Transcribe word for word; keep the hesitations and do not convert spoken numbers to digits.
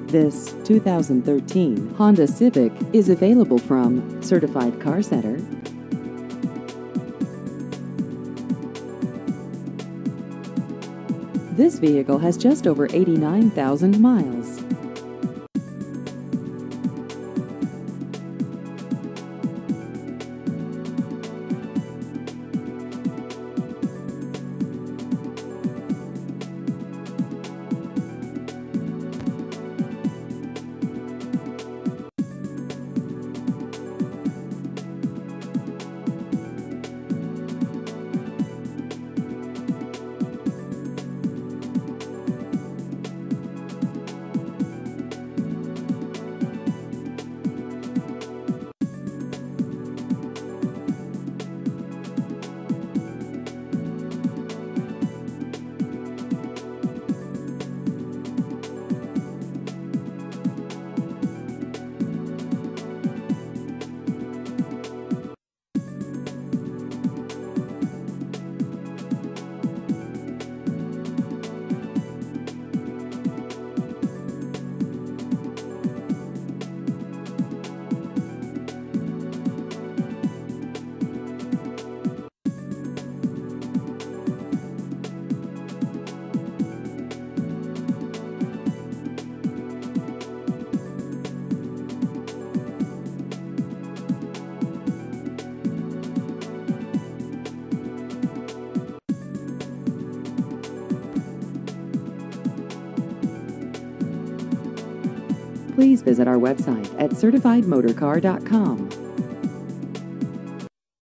This two thousand thirteen Honda Civic is available from Certified Car Center. This vehicle has just over eighty-nine thousand miles. Please visit our website at certified motor car dot com.